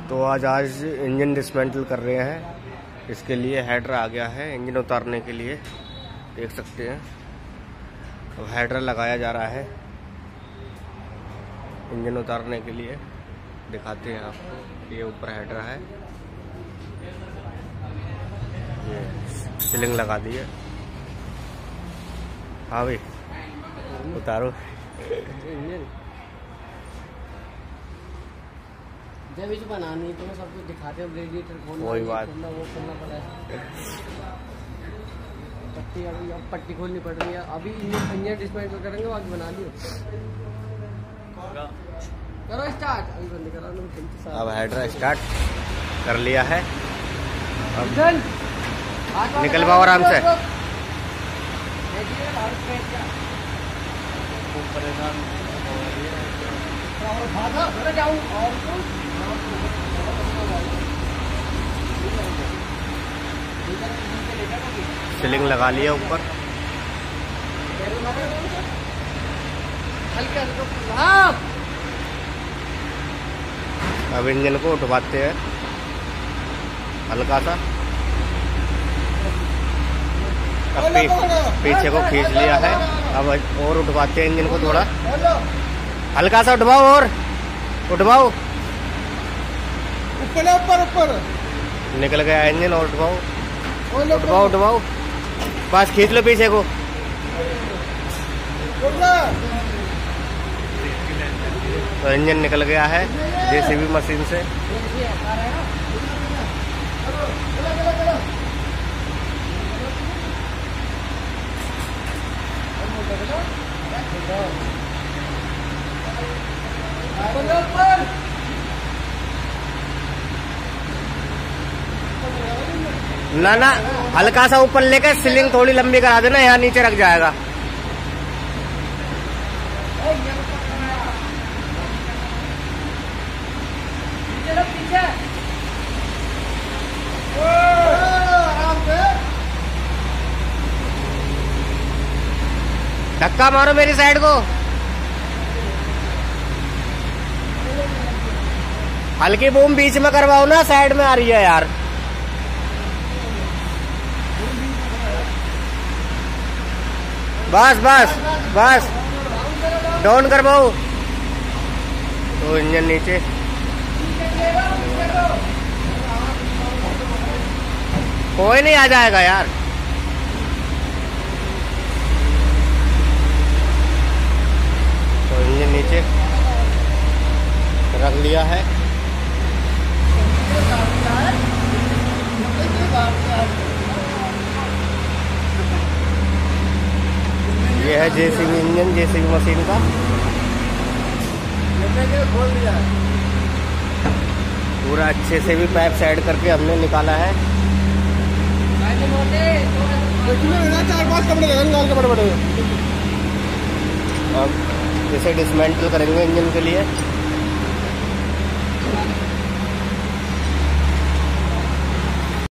तो आज engine dismantle कर रहे हैं। इसके लिए हेडर आ गया है इंजन उतारने के लिए, देख सकते हैं। तो हेडर लगाया जा रहा है इंजन उतारने के लिए, दिखाते हैं आपको। ये ऊपर हेडर है, ये सीलिंग लगा दी है। हाँ भाई उतारो। जब इसे बनानी तो मैं सब कुछ दिखाते हैं, रेडिएटर खोलना, वही बात, वो खोलना पड़ा है। पट्टी अभी अब पट्टी खोलनी पड़ रही है। अभी इंजन डिसमेंटल करेंगे, बाकी बना लियो। करो स्टार्ट, अभी बंद करा। अब हेडर स्टार्ट कर लिया है। अब निकल पाओ आराम से। सीलिंग लगा लिया ऊपर। अब इंजन को उठवाते हैं हल्का सा। अब पीछे को खींच लिया है। अब और उठवाते हैं इंजन को, थोड़ा हल्का सा उठवाओ, और उठवाओ। ऊपर ऊपर ऊपर निकल गया इंजन, और उठवाओ उठवाओ उठवाओ, बस खींच लो पीछे को। तो इंजन निकल गया है जेसीबी मशीन से। ना ना, हल्का सा ऊपर लेकर सीलिंग थोड़ी लंबी करा देना, यहाँ नीचे रख जाएगा। धक्का मारो मेरी साइड को, हल्की बूम बीच में करवाओ ना, साइड में आ रही है यार। बस बस बस, डाउन करवाओ। तो इंजन नीचे, कोई नहीं आ जाएगा यार। तो इंजन नीचे रख लिया है। ये है जेसीबी इंजन, जेसीबी मशीन का। खोल दिया पूरा अच्छे से भी पाइप साइड करके हमने निकाला है। 4-5 कपड़े निकाल के बड़े बड़े। अब इसे डिसमेंटल करेंगे इंजन के लिए।